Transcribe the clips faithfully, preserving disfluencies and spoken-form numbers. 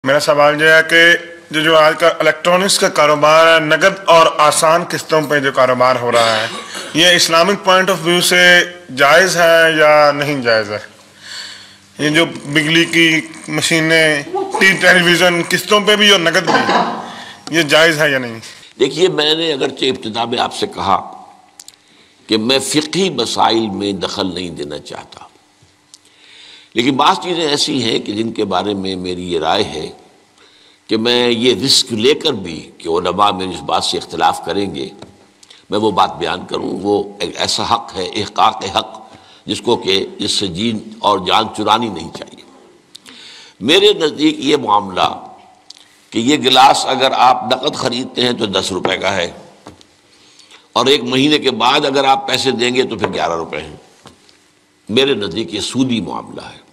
میرا سوال یہ ہے کہ جو جو آج کا الیکٹرانکس کا کاروبار ہے، نقد اور آسان قسطوں پہ جو کاروبار ہو رہا ہے، یہ اسلامک پوائنٹ آف ویو سے جائز ہے یا نہیں جائز ہے؟ یہ جو بجلی کی مشینیں، ٹیلی ویژن قسطوں پہ بھی اور نقد بھی، یہ جائز ہے یا نہیں؟ دیکھیے، میں نے اگرچہ ابتدا میں آپ سے کہا کہ میں فقہی مسائل میں دخل نہیں دینا چاہتا، لیکن بعض چیزیں ایسی ہیں کہ جن کے بارے میں میری یہ رائے ہے کہ میں یہ رسک لے کر بھی کہ علماء میں اس بات سے اختلاف کریں گے، میں وہ بات بیان کروں۔ وہ ایک ایسا حق ہے، احقاق حق، جس کو کہ جس سے جین اور جان چرانی نہیں چاہیے۔ میرے نزدیک یہ معاملہ کہ یہ گلاس اگر آپ نقد خریدتے ہیں تو دس روپے کا ہے، اور ایک مہینے کے بعد اگر آپ پیسے دیں گے تو پھر گیارہ روپے ہیں، میرے نزدیک یہ سودی معاملہ ہے،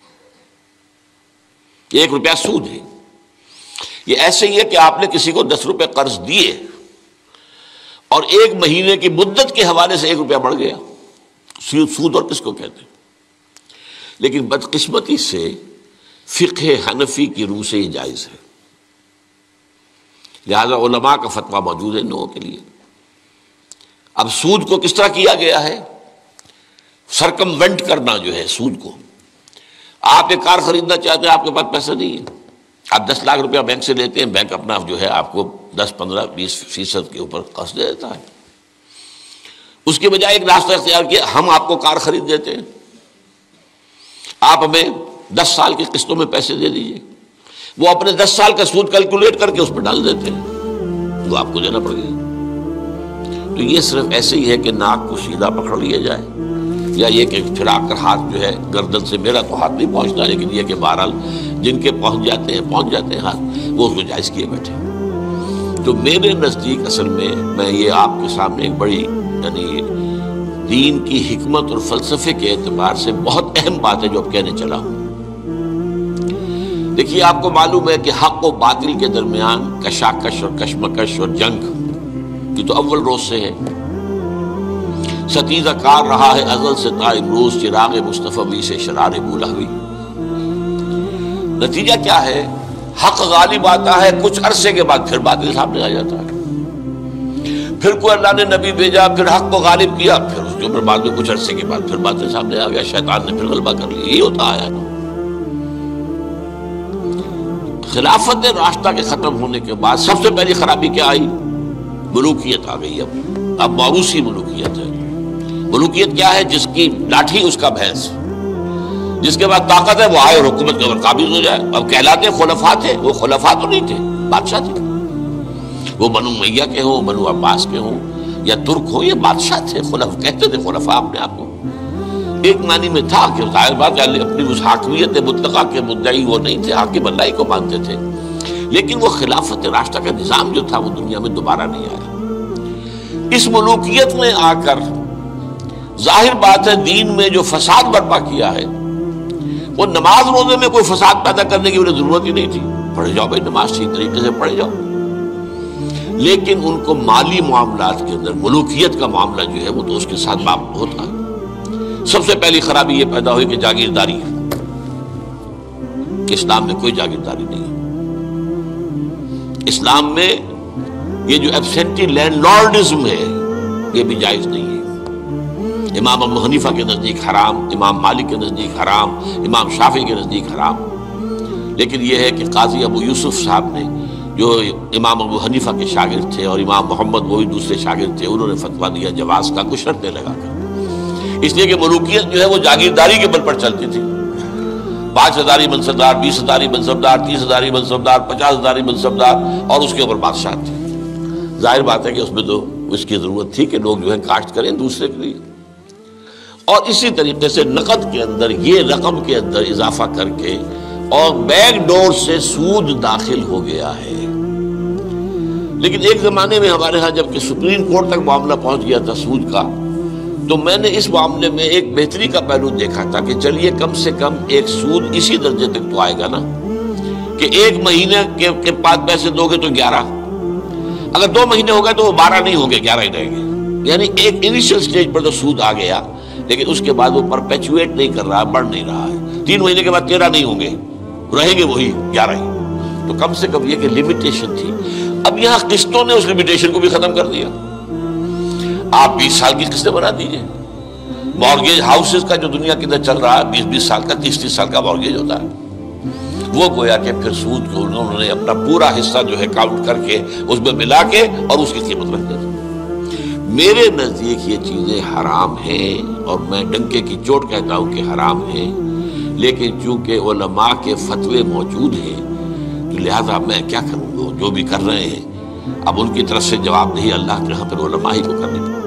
ایک روپیہ سود ہے۔ یہ ایسے ہی ہے کہ آپ نے کسی کو دس روپے قرض دیے اور ایک مہینے کی مدت کے حوالے سے ایک روپیہ بڑھ گیا، سود اور کس کو کہتے ہیں؟ لیکن بدقسمتی سے فقہ حنفی کی روح سے یہ جائز ہے، لہذا علماء کا فتویٰ موجود ہے ان لوگوں کے لیے۔ اب سود کو کس طرح کیا گیا ہے؟ سرکموینٹ کرنا جو ہے سود کو۔ آپ ایک کار خریدنا چاہتے ہیں، آپ کے پاس پیسہ نہیں ہے، آپ دس لاکھ روپیہ بینک سے لیتے ہیں، بینک اپنا جو ہے آپ کو دس پندرہ بیس فیصد کے اوپر قرض دے دیتا ہے۔ اس کے بجائے ایک راستہ اختیار کیا، ہم آپ کو کار خرید دیتے ہیں، آپ ہمیں دس سال کی قسطوں میں پیسے دے دیجیے۔ وہ اپنے دس سال کا سود کیلکولیٹ کر کے اس پہ ڈال دیتے ہیں، وہ آپ کو دینا پڑے گا۔ تو یہ صرف ایسے ہی ہے کہ ناک کو سیدھا پکڑ لیا جائے، یا یہ کہ پھر آ کر ہاتھ جو ہے گردن سے، میرا تو ہاتھ نہیں پہنچتا، لیکن یہ کہ بہرحال جن کے پہنچ جاتے ہیں پہنچ جاتے ہیں ہاتھ، وہ اس کو جائز کیے بیٹھے۔ تو میرے نزدیک اصل میں میں یہ آپ کے سامنے ایک بڑی یعنی دین کی حکمت اور فلسفے کے اعتبار سے بہت اہم بات ہے جو اب کہنے چلا ہوں۔ دیکھیے، آپ کو معلوم ہے کہ حق و باطل کے درمیان کشاکش اور کشمکش اور جنگ یہ تو اول روز سے ہے، ستیزہ کار رہا ہے ازل سے تا امروز، چراغ مصطفی سے شرار بولہوی۔ نتیجہ کیا ہے؟ حق غالب آتا ہے، کچھ عرصے کے بعد پھر باطل سامنے آ جاتا ہے، پھر کوئی اللہ نے نبی بھیجا، پھر حق کو غالب کیا، پھر اس کے اوپر بعد میں کچھ عرصے کے بعد پھر باطل سامنے آ گیا، شیطان نے پھر غلبہ کر لیا۔ یہی ہوتا ہے۔ خلافت راشدہ کے ختم ہونے کے بعد سب سے پہلی خرابی کیا آئی؟ ملوکیت آ گئی۔ اب اب موروثی ملوکیت ہے۔ ملوکیت کیا ہے؟ جس کی لاٹھی اس کا بھینس، جس کے بعد طاقت ہے وہ آئے اور حکومت کے اوپر قابض ہو جائے۔ اب کہلاتے خلفاء تھے، وہ خلفاء تو نہیں تھے، بادشاہ تھے۔ وہ بنو امیہ کے ہوں، بنو عباس کے ہوں یا ترک ہوں، یہ بادشاہ تھے، خلف کہتے تھے خلفاء اپنے آپ کو۔ ایک معنی میں تھا کہ ظاہر بات ہے اپنی اس حاکمیت مطلقہ کے مدعی وہ نہیں تھے، حاکم اللہ ہی کو مانتے تھے، لیکن وہ خلافت راشدہ کا نظام جو تھا وہ دنیا میں دوبارہ نہیں آیا۔ اس ملوکیت میں آ کر ظاہر بات ہے دین میں جو فساد برپا کیا ہے، وہ نماز روزے میں کوئی فساد پیدا کرنے کی انہیں ضرورت ہی نہیں تھی، پڑھے جاؤ بھائی نماز ٹھیک طریقے سے پڑھے جاؤ، لیکن ان کو مالی معاملات کے اندر ملوکیت کا معاملہ جو ہے وہ تو اس کے ساتھ باب ہوتا ہے۔ سب سے پہلی خرابی یہ پیدا ہوئی کہ جاگیرداری ہے۔ اسلام میں کوئی جاگیرداری نہیں ہے، اسلام میں یہ جو ایبسینٹی لینڈ لارڈزم ہے یہ بھی جائز نہیں ہے۔ امام ابو حنیفہ کے نزدیک حرام، امام مالک کے نزدیک حرام، امام شافعی کے نزدیک حرام، لیکن یہ ہے کہ قاضی ابو یوسف صاحب نے جو امام ابو حنیفہ کے شاگرد تھے اور امام محمد وہ بھی دوسرے شاگرد تھے، انہوں نے فتویٰ دیا جواز کا کچھ شرطیں لگا کر، اس لیے کہ ملوکیت جو ہے وہ جاگیرداری کے بل پر چلتی تھی۔ پانچ ہزاری منصبدار، بیس ہزاری منصبدار، تیس ہزاری منصبدار، پچاس ہزاری منصبدار، اور اس کے اوپر بادشاہ تھے۔ ظاہر بات ہے کہ اس میں تو اس کی ضرورت تھی کہ لوگ جو ہے کاشت کریں دوسرے کے لیے، اور اسی طریقے سے نقد کے اندر یہ رقم کے اندر اضافہ کر کے اور بیک ڈور سے سود داخل ہو گیا ہے۔ لیکن ایک زمانے میں ہمارے ہاں جب کہ سپریم کورٹ تک معاملہ پہنچ گیا تھا سود کا، تو میں نے اس معاملے میں ایک بہتری کا پہلو دیکھا تھا کہ چلیے کم سے کم ایک سود اسی درجے تک تو آئے گا نا کہ ایک مہینے کے بعد پیسے دو گے تو گیارہ، اگر دو مہینے ہو گئے تو وہ بارہ نہیں ہوں گے، گیارہ ہی رہیں گے۔ یعنی ایک انیشل سٹیج پر تو سود آ گیا، لیکن اس کے بعد وہ پرپیچویٹ نہیں کر رہا، بڑھ نہیں رہا ہے۔ تین مہینے کے بعد تیرہ نہیں ہوں گے، رہیں گے وہی گیارہ ہی۔ تو کم سے کم یہ کہ لمیٹیشن تھی. اب یہاں قسطوں نے اس لمیٹیشن کو بھی ختم کر دیا. آپ بیس سال کی قسطیں بنا دیجئے. مارگیج ہاؤسز کا جو دنیا کے اندر چل رہا ہے بیس بیس سال کا تیس تیس سال کا مارگیج ہوتا ہے. وہ گویا کہ پھر سود کو انہوں نے اپنا پورا حصہ جو ہے کاؤنٹ کر کے اس میں ملا کے اور اس کی قیمت رکھ دی. میرے نزدیک یہ چیزیں حرام ہیں اور میں ڈنکے کی چوٹ کہتا ہوں کہ حرام ہیں، لیکن چونکہ علماء کے فتوے موجود ہیں تو لہذا میں کیا کروں گا، جو بھی کر رہے ہیں اب ان کی طرف سے جواب نہیں، اللہ کے ہاں پھر علماء ہی کو کرنی پڑے.